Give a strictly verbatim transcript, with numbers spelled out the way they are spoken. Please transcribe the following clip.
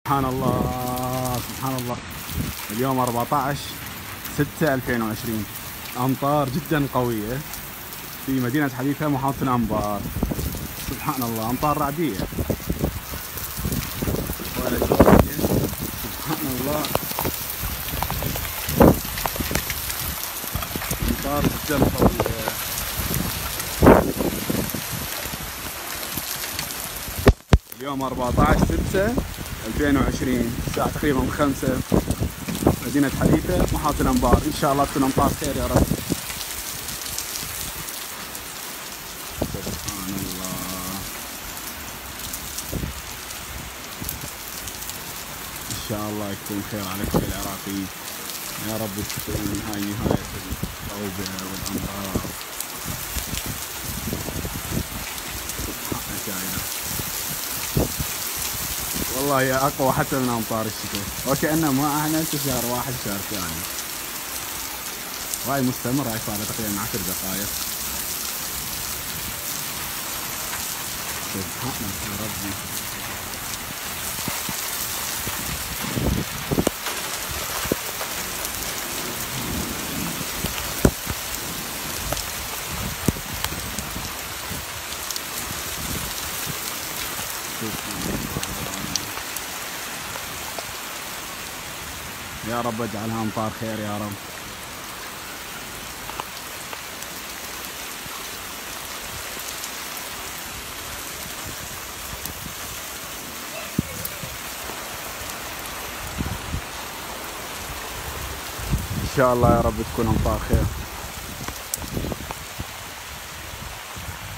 سبحان الله سبحان الله. اليوم أربعة عشر ستة ألفين وعشرين، أمطار جدا قوية في مدينة حديثة محافظة الأنبار. سبحان الله، أمطار رعدية. سبحان الله، أمطار جدا قوية. اليوم أربعة عشر ستة ألفين وعشرين، الساعة تقريبا خمسة، مدينة حديثة محافظة الأنبار. إن شاء الله تكون أمطار خير يا رب. سبحان الله، إن شاء الله يكون خير على كل العراقيين يا رب. تكون هاي نهاية الأوبئة والأمراض. سبحانك والله يا أقوى حتى من أمطار الشتاء، وكأنه ما احنا شهر واحد شهر ثاني. وهاي مستمرة، هاي صار تقريبا عشر دقائق. سبحانك يا ربي. يا رب اجعلها امطار خير يا رب. ان شاء الله يا رب تكون امطار خير.